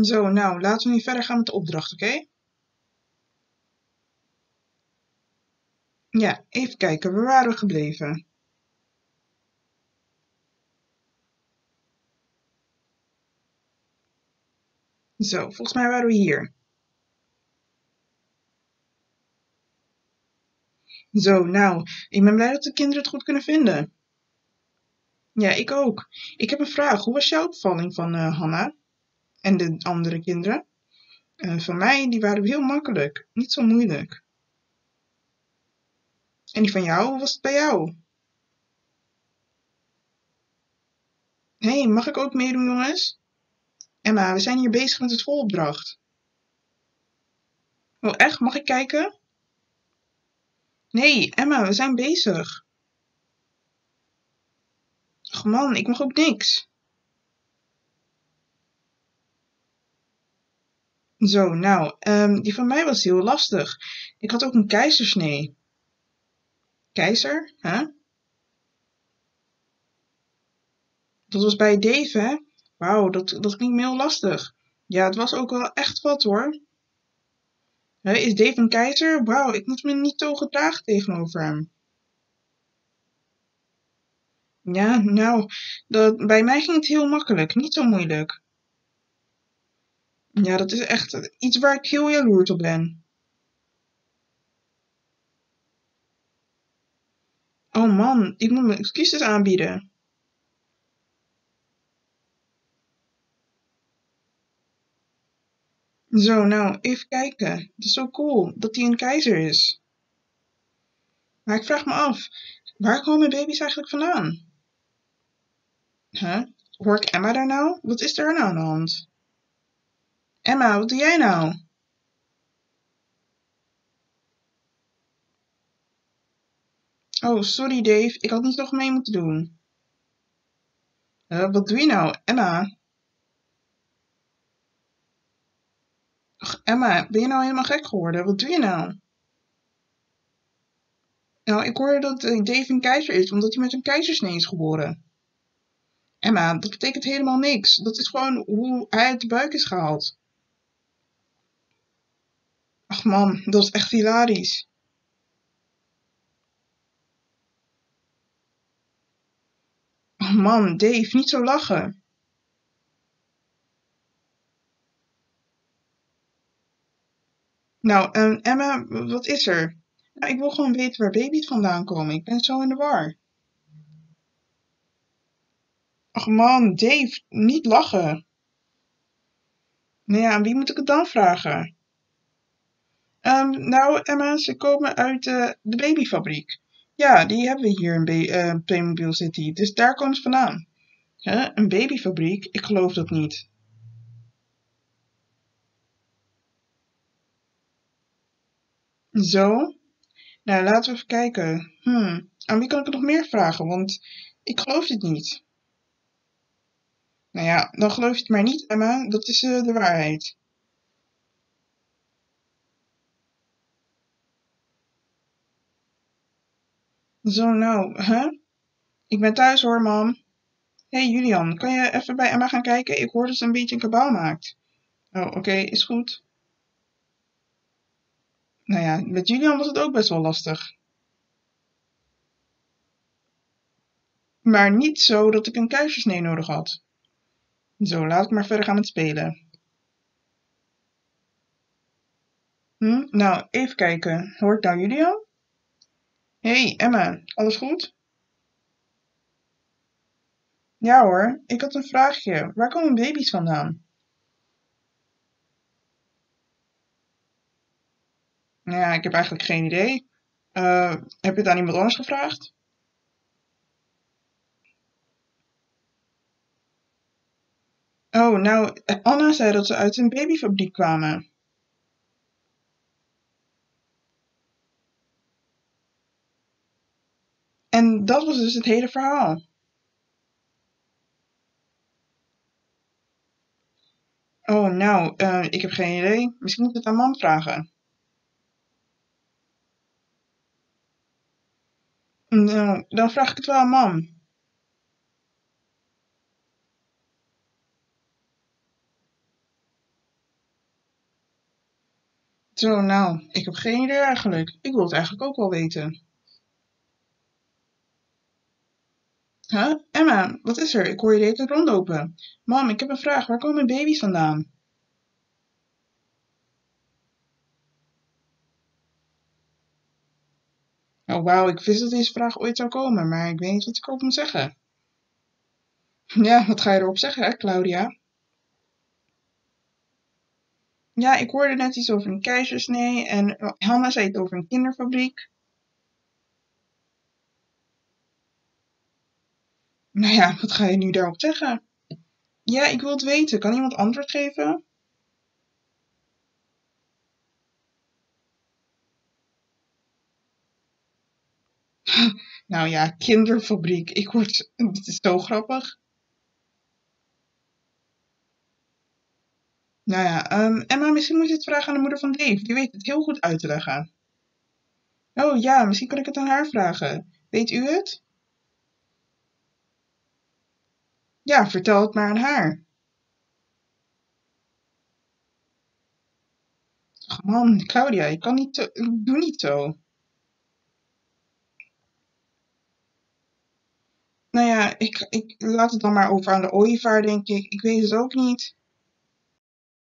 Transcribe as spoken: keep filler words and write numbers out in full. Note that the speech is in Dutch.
Zo, nou, laten we nu verder gaan met de opdracht, oké? Okay? Ja, even kijken, waar waren we gebleven? Zo, volgens mij waren we hier. Zo, nou, ik ben blij dat de kinderen het goed kunnen vinden. Ja, ik ook. Ik heb een vraag. Hoe was jouw bevalling van uh, Hanna en de andere kinderen? Uh, van mij, die waren heel makkelijk. Niet zo moeilijk. En die van jou, hoe was het bij jou? Hé, hey, mag ik ook meedoen, jongens? Emma, we zijn hier bezig met de schoolopdracht. Oh, echt? Mag ik kijken? Nee, Emma, we zijn bezig. Ach man, ik mag ook niks. Zo, nou, um, die van mij was heel lastig. Ik had ook een keizersnee. Keizer? Hè? Dat was bij Dave, hè? Wauw, dat, dat klinkt me heel lastig. Ja, het was ook wel echt wat, hoor. Hè, is Dave een keizer? Wauw, ik moet me niet zo gedragen tegenover hem. Ja, nou, dat, bij mij ging het heel makkelijk. Niet zo moeilijk. Ja, dat is echt iets waar ik heel jaloers op ben. Oh man, ik moet mijn excuses aanbieden. Zo, nou, even kijken. Het is zo cool dat hij een keizer is. Maar ik vraag me af, waar komen baby's eigenlijk vandaan? Huh? Hoor ik Emma daar nou? Wat is er nou aan de hand? Emma, wat doe jij nou? Oh, sorry Dave, ik had niet nog mee moeten doen. Uh, wat doe je nou, Emma? Ach, Emma, ben je nou helemaal gek geworden? Wat doe je nou? Nou, ik hoorde dat Dave een keizer is, omdat hij met een keizersnee is geboren. Emma, dat betekent helemaal niks. Dat is gewoon hoe hij uit de buik is gehaald. Ach man, dat is echt hilarisch. Oh man, Dave, niet zo lachen. Nou, um, Emma, wat is er? Nou, ik wil gewoon weten waar baby's vandaan komen. Ik ben zo in de war. Ach man, Dave, niet lachen. Nou ja, aan wie moet ik het dan vragen? Um, nou, Emma, ze komen uit uh, de babyfabriek. Ja, die hebben we hier in Be- uh, Playmobil City. Dus daar komen ze vandaan. Huh? Een babyfabriek? Ik geloof dat niet. Zo? Nou, laten we even kijken. Hmm, aan wie kan ik het nog meer vragen? Want ik geloof dit niet. Nou ja, dan geloof je het maar niet, Emma. Dat is uh, de waarheid. Zo, nou, hè? Ik ben thuis hoor, mam. Hé, hey, Julian, kan je even bij Emma gaan kijken? Ik hoor dat ze een beetje een kabaal maakt. Oh, oké, okay, is goed. Nou ja, met Julian was het ook best wel lastig. Maar niet zo dat ik een keizersnee nodig had. Zo, laat ik maar verder gaan met spelen. Hm? Nou, even kijken. Hoort nou Julian? Hé, hey, Emma, alles goed? Ja hoor, ik had een vraagje. Waar komen baby's vandaan? Nou ja, ik heb eigenlijk geen idee. Uh, heb je het aan iemand anders gevraagd? Oh, nou, Anna zei dat ze uit een babyfabriek kwamen. En dat was dus het hele verhaal. Oh, nou, uh, ik heb geen idee. Misschien moet ik het aan mam vragen. Nou, dan vraag ik het wel aan mam. Zo, nou, ik heb geen idee eigenlijk. Ik wil het eigenlijk ook wel weten. Huh? Emma, wat is er? Ik hoor je de hele tijd rondlopen. Mam, ik heb een vraag. Waar komen mijn baby's vandaan? Oh, wauw, ik wist dat deze vraag ooit zou komen, maar ik weet niet wat ik erop moet zeggen. Ja, wat ga je erop zeggen, hè, Claudia? Ja, ik hoorde net iets over een keizersnee en eh, Hanna zei het over een kinderfabriek. Nou ja, wat ga je nu daarop zeggen? Ja, ik wil het weten. Kan iemand antwoord geven? Nou ja, kinderfabriek. Ik word... Het is zo grappig. Nou ja, ehm, Emma, misschien moet je het vragen aan de moeder van Dave. Die weet het heel goed uit te leggen. Oh ja, misschien kan ik het aan haar vragen. Weet u het? Ja, vertel het maar aan haar. Ach man, Claudia, je kan niet... Zo- Doe niet zo. Nou ja, ik, ik laat het dan maar over aan de ooievaar, denk ik. Ik weet het ook niet.